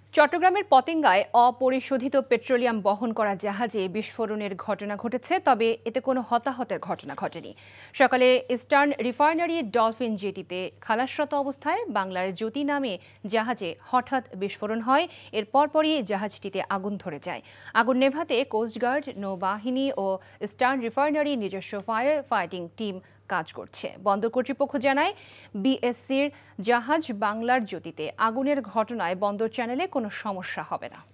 চট্টগ্রামের পতেঙ্গায় অপরিশোধিত পেট্রোলিয়াম বহন করা জাহাজে বিস্ফোরণের ঘটনা ঘটেছে, তবে এতে কোনো হতাহতের ঘটনা ঘটেনি। সকালে ইস্টার্ন রিফাইনারি ডলফিন জেটিতে খালাসরত অবস্থায় বাংলার জ্যোতি নামে জাহাজে হঠাৎ বিস্ফোরণ হয়। এর পরপরই জাহাজটিতে আগুন ধরে যায়। আগুন নেভাতে কোস্টগার্ড, নৌবাহিনী ও ইস্টার্ন রিফাইনারি নিজস্ব ফায়ার ফাইটিং টিম কাজ করছে। বন্দর কর্তৃপক্ষ জানায়, বিএসসির জাহাজ বাংলার জ্যোতিতে আগুনের ঘটনায় বন্দর চ্যানেলে কোনো সমস্যা হবে না।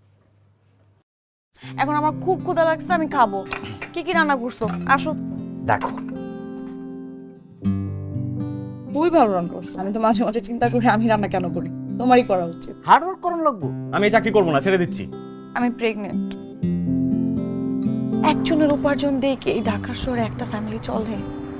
এখন আমার খুব ক্ষুধা লাগছে, আমি খাবো। কি কি রান্না করছো? আসো দেখো। খুবই ভালো রান্না করছো। আমি তো মাঝে মাঝে চিন্তা করি আমি রান্না কেন করি, তোমারই করা উচিত। হার্ড ওয়ার্ক করার লাগবো। আমি এই চাকরি করবো না, ছেড়ে দিচ্ছি। আমি প্রেগনেন্ট। একজনের উপার্জন দিয়ে কি এই ঢাকার শহরে একটা ফ্যামিলি চলে?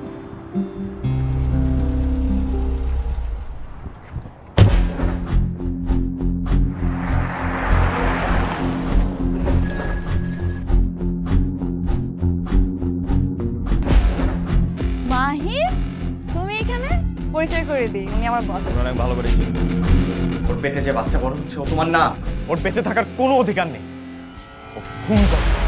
মাহির, তুমি এখানে? পরিচয় করে দিই, উনি আমার বস। অনেক ভালো করে চিনি। ওর পেটে যে বাচ্চা বড় হচ্ছে ও তোমার না। ওর বেঁচে থাকার কোনো অধিকার নেই। ওকে খুন করো।